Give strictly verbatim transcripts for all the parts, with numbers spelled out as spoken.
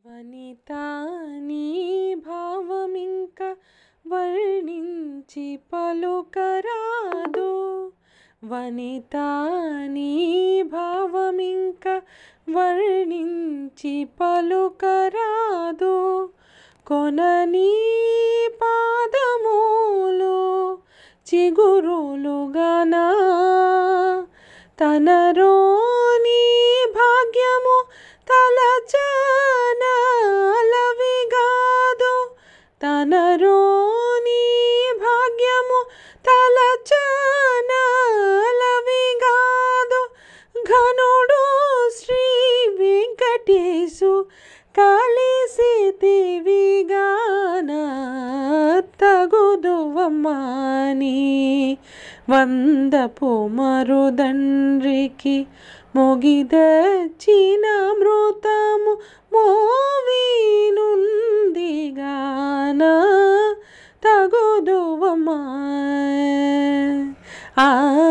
వనితా నీ భావమింక వర్ణించి పలుకరాదు. వనితా నీ భావమింక వర్ణించి పలుకరాదు. కొననీ పాదములు చిగురులుగానా తనరోని భాగ్యము తలచనలవిగాదు. తనరోని భాగ్యము తలచనలవిగాదు. ఘనుడు శ్రీ వెంకటేశు కలిసితివిగాన తగుదువమ్మాని వందపు మరుదండ్రికి మొగిదచిన మృతము మోవినుందిగాన తగుదువమ్మా. ఆ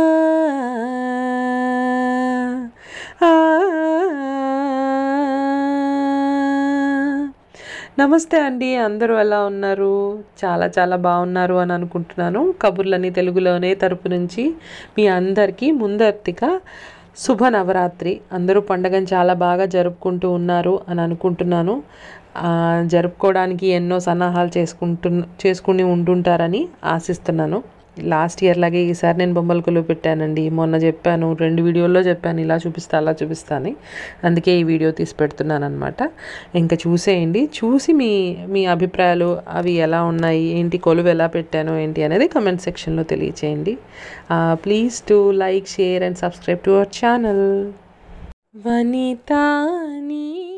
నమస్తే అండి, అందరూ ఎలా ఉన్నారు? చాలా చాలా బాగున్నారు అని అనుకుంటున్నాను. కబుర్లని తెలుగులోనే తరపు నుంచి మీ అందరికీ ముందర్తిగా శుభ నవరాత్రి. అందరూ పండుగను చాలా బాగా జరుపుకుంటూ ఉన్నారు అని అనుకుంటున్నాను. జరుపుకోవడానికి ఎన్నో సన్నాహాలు చేసుకుంటు చేసుకుని ఉంటుంటారని ఆశిస్తున్నాను. లాస్ట్ ఇయర్ లాగే ఈసారి నేను బొమ్మల కొలువు పెట్టానండి. మొన్న చెప్పాను, రెండు వీడియోల్లో చెప్పాను ఇలా చూపిస్తా అలా చూపిస్తాను. అందుకే ఈ వీడియో తీసి పెడుతున్నాను అనమాట. ఇంకా చూసేయండి, చూసి మీ మీ అభిప్రాయాలు అవి ఎలా ఉన్నాయి, ఏంటి కొలువు ఎలా పెట్టాను ఏంటి అనేది కమెంట్ సెక్షన్లో తెలియచేయండి. Please to like, share and subscribe to our channel. Vanitha నీ